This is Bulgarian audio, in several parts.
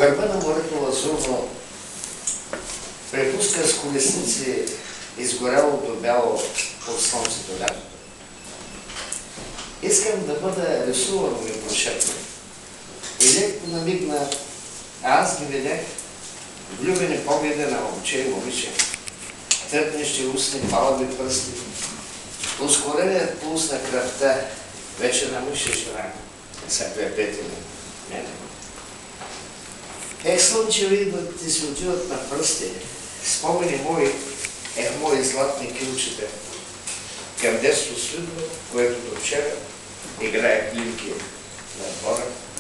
гърба на морето лазурно препуска с колесници изгоряло до бяло от слънцето лятото. Искам да бъда рисувано ми прошепна. И леко намигна, а аз ги видях влюбени погледи на момче и момиче, тръпнещи устни, палави пръсти, ускореният пулс на кръвта вече на мъж и жена, са препетени. Слънчеви идват и се отиват на пръсти, спомени мои, мои златни килчета, към детство свидно, което до вчера играе клинки на двора.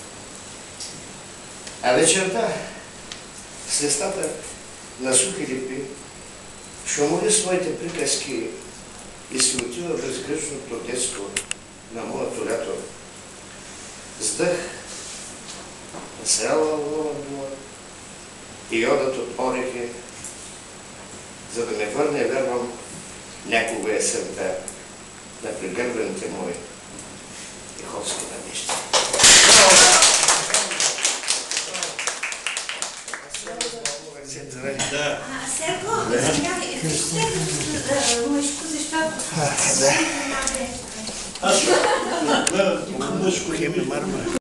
А вечерта, с листата на сухи липи, шумоли своите приказки и се отива безгрижното детство на моето лято. С дъх, зрела луна и одът от орехи, за да ме върне, вярвам, някога есента на пригърбените мои ихотски надежди. Серго, извинявай, ще мъжко, защото... Мъжко хеми мармара.